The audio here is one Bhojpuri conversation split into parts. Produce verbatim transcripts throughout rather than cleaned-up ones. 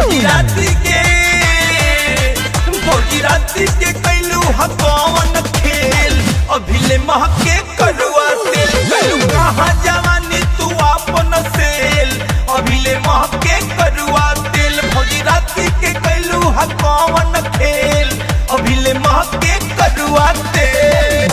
भौजी राती के भौजी राती के कैलू हकौन खेल अभिले महके करुआ तेल कैलू कहाँ जवानी तू अपन सेल अभिले महके करुआ तेल भौजी राती के कैलू हकौन खेल अभिले महके करुआ तेल।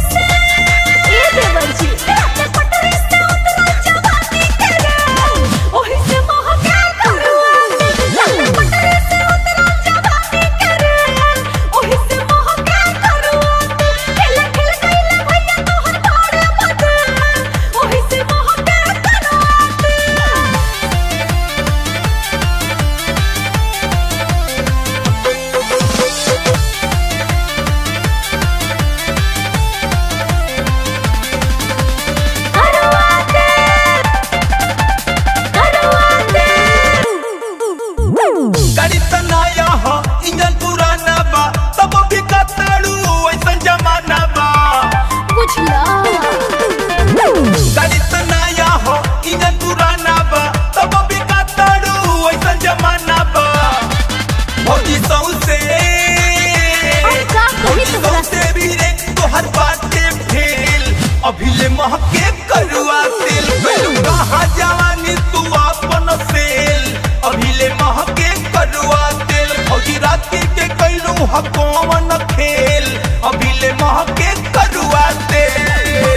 अभिले महके करुआ तेल कैलू कहाँ जवानी तू अपन सेल अभिले महके करुआ तेल भौजी राती के कैलू हकौन खेल अभिले महके करुआ तेल।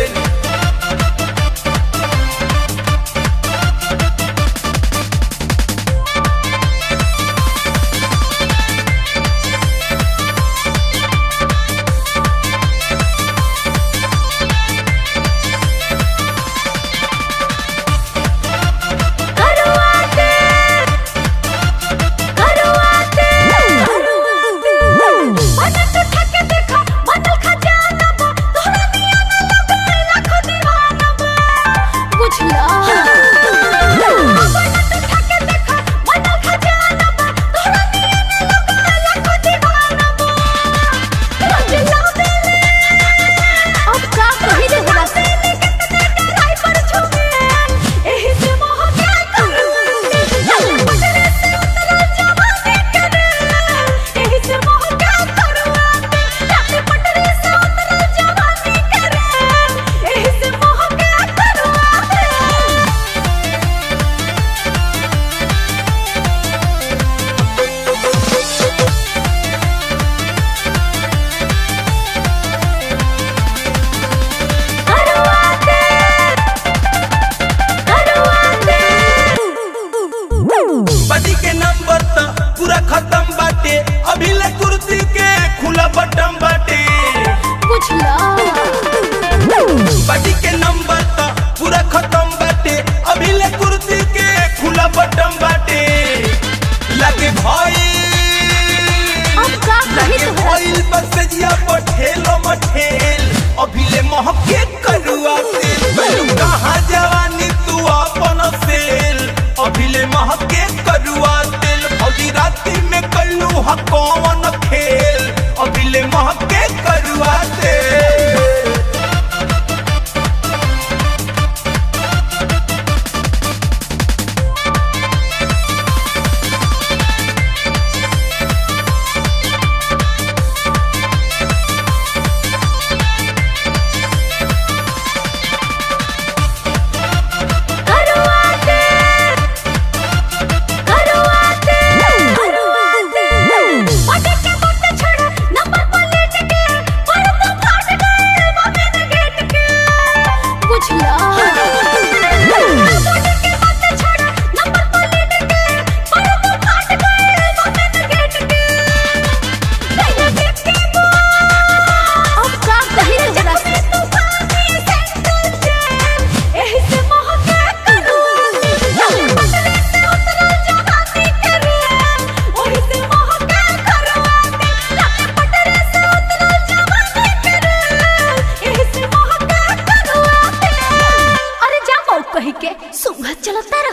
बदी के नंबर त पूरा खत्म बाटे अभिले कुर्ती के खुला बटन बाटे पूछला बदी के नंबर त पूरा खत्म बाटे अभिले कुर्ती के खुला बटन बाटे लगे भाई अब का लगे भइल बसजिया पठेलो मठेल अभिले महके करुआ तेल कैलू कहाँ जवानी तू अपन सेल अभिले महके करुआ तेल भौजी राती में कैलू हकौन खेल अभिले महके करुआ तेल। कही के सुंघत चलता रह।